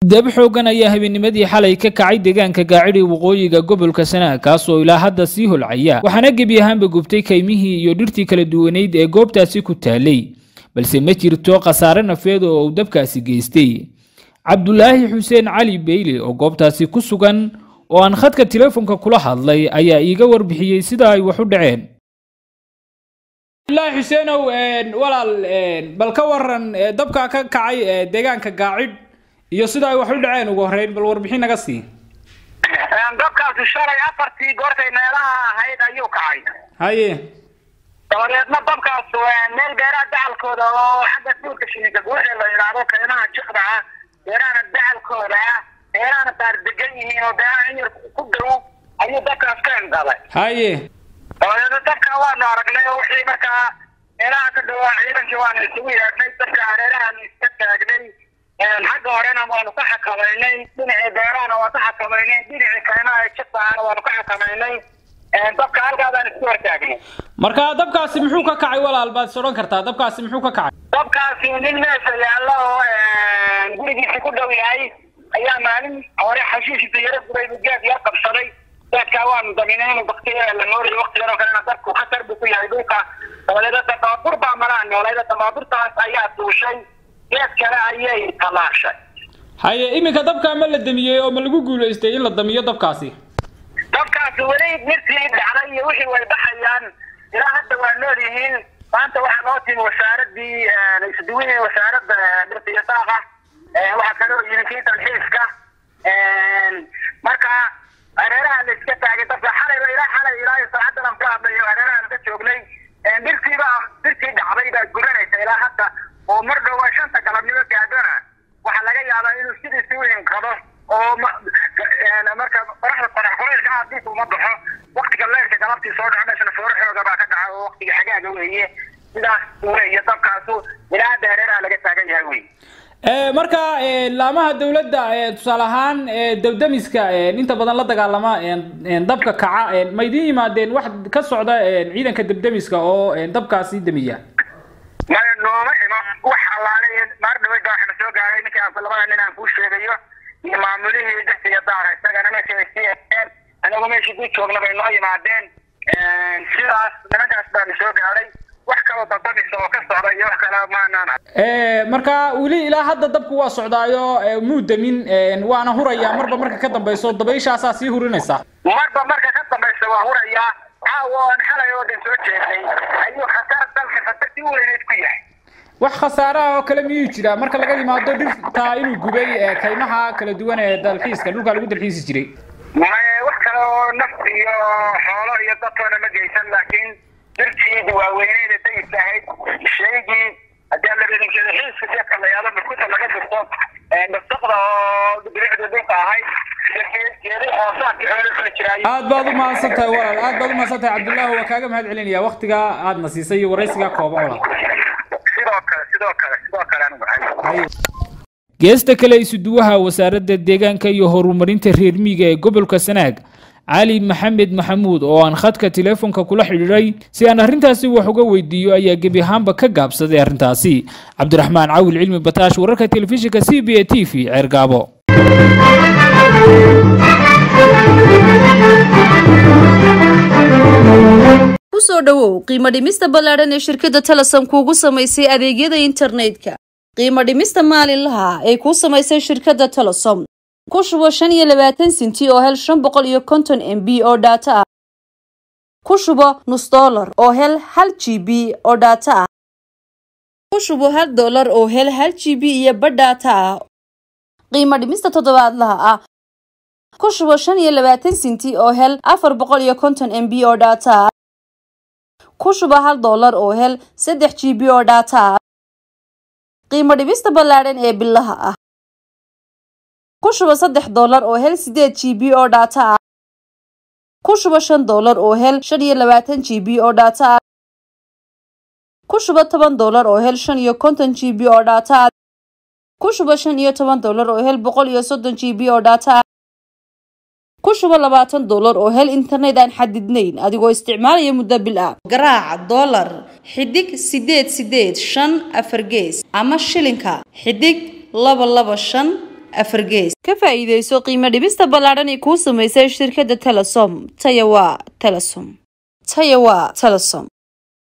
dab xoogan ayaa habeennimadii xalay ka kacay deegaanka gaacidi waqooyiga gobolka Sanaag kaasoo ilaa hadda sii holcaya waxaana gebi ahaanba gubtay kaymihii iyo dhirtii kala duwaneyd ee goobtaasi ku taalay balse ma jirto khasaare nafeed oo dabkaasi geystay. Cabdulaahi Xuseen Cali Beyle oo goobtaasi ku sugan oo aan khadka telefoonka kula hadlay ayaa iiga warbixiyay sida ay wax u dhaceen. Cabdulaahi Xuseen walaal bal ka waran dabka ka kacay deegaanka gaacid iyo sida ay wax u dhaceen ugu horeyn bal warbixin naga sii. dabkaasi shalay afartii goortay meelaha ahayd ayuu kacay. haye dabadeedna dabkaas meel beeraha dacalkooda oo xagga duurka shininka guuxa la yiraahdo keenaha jiqda ah beeraha dacalkooda beeraha qaar degan yihiin oo beeraha yar ku dhow ayuu dabkaas ka indhalay. haye dabadeedna dabka waanu aragnay oo wixii markaa meelaha ka dhawaa ciidankii waanu isugu yeedhnay dabka hareerahaanu iska taagnay xagga horena waanu ka xakameynay dhinacii beerahana waan ka xakameynay dhinacii keenaha jiqdaana waanu ka xakameynay dabka halkaasaan isku hortaagnay. marka dabkaasi muxuu ka kacay walaal baad soran kartaa dabkaasi muxuu ka kacay? dabkaasi nin meesha yaalla oo gurigiisa ku dhow yahay ayaa maalin hore xashiishisa yara guray geed yar qabsaday geedkaa waanu daminay inuu baktiya la noolay waqtigan oo kalena dabku khatar buu ku yahay dhulka dabadeedna baabuur baa maraa noolayda baabuurtaas ayaa duushay geed kale ayay talaashay. haye iminka dabka ma la damiyey oo ma lagu guuleystay in la damiyo dabkaasi? dabkaasi weli mirtii dhacday iyo wixii way baxayaan ilaa hadda waa nool yihiin. maanta waxaa noo timi wasaaradii isduwihii wasaaradda dhirta iyo daaqa waxaa kaloo yimi kii dalxiiska marka hareeraha la iska taagay dabka xalay ilaa saacaddan aan ka hadlayo hareerahaan ka joognay dhirtii dhacday baa guranaysa ilaa hadda oo mar dhow 5 galabnimo gaadhana waxaa laga yaabaa inuu sidiisii u hinqado oo marka qoraxda qoraxda aadkiisu uma baxo waqtiga leerka galabtii soo dhaca meeshana fooro xooga baa ka dhaca oo waqtiga xagaaga weeye sidaas weeye dabkaasu ilaa hareeraha laga taagan yahay weeye. marka laamaha dawladda tusaale ahaan dabdamiska inta badan la dagaalama dabka kaca ma idin yimaadeen wax ka socda ciidanka dabdamiska oo dabkaasi damiya? ma nooma iman wax xalaalay maar dhawayda waxna soo gaaray ninka aan labada nin aan ku sheegayo iyo maamulihii dadka iyo daara isagana meesha ay siiyeen anagu meeshii ku joogna bay noo yimaadeen sidaas nimankaas baan soo gaaray wax kale dabdamiska oo ka socda iyo wax kale maanana. marka weli ilaa hadda dabku waa socdaayo muudamin waana huraya marba marka ka dambayso dabayshaasaa sii hurinaysa marba marka ka dambayso waa huraya waan xalay oo dhan soo jeeday ayuu khatar dalka khatarti u weyneed ku yahay. wax khasaaraha oo kale miyuu jira marka laga yimaado dhirta inuu gubay kaymaha kala duwan ee dalxiiska dhulka lagu dalxiisi jiray? wax kale oo naf iyo xoolo iyo dadkooda ma geysan laakiin dhirtii waaweynayda dayis ahayd sheegii haddii la bedinkeeda xiiska seedka la yaado markuta laga dirto dhasaqda oo dhiricda dhulka ahayd aad baad u mahadsantahay walaal aad baad u mahadsantahay Cabdulaahi waa kaaga mahad celinaya waqtiga aad nasiisay iyo wareysiga kooban walaal. sidoo kale anigu geesta kale isuduwaha wasaaradda deegaanka iyo horumarinta reer miyiga ee gobolka Sanaag Ali Maxamed Maxamuud oo aan khadka telefoonka kula xiriiray si aan arrintaasi wax uga weydiiyo ayaa gebi ahaanba ka gaabsaday arrintaasi. Cabdiraxmaan Caawil Cilmi Bataash wararka telefishinka CBA TV Ceergaabo. kusoo dhawow qiimo dhimista ballaaran ee shirkadda Telesom kuugu samaysay adeegyada internetka. qiimo dhimista maalinlaha ay ku samaysay shirkadda Telesom ku shubo 25 senti oo hel 550 MB oo data ah. ku shubo $1 oo hel 1 GB oo data ah. ku shubo $1 oo hel 1 GB iyo badh data ah. qiimo dhimista toddobaadlaha ah ku shubo 25 senti oo hel 450 MB oo data ah. ku shubo $1 oo hel 3 GB oo data ah. qiimo dhimista ballaaran ee billaha ah ku shubo $3 oo hel 8 GB oo data ah. ku shubo $5 oo hel 25 GB oo data ah. ku shubo $10 oo hel 50 GB oo data ah. ku shubo $15 oo hel 130 GB oo data ah. ku shubo $20 oo hel internet aan xadidnayn adigoo isticmaalaya muddo bil ah. garaac dollar xidig 885 4 gees ama shilinka xidig 225 afargees ka faa'iideyso qiimo dhimista ballaadhan ee kuu samaysay shirkadda Telesom. Taya waa Telesom.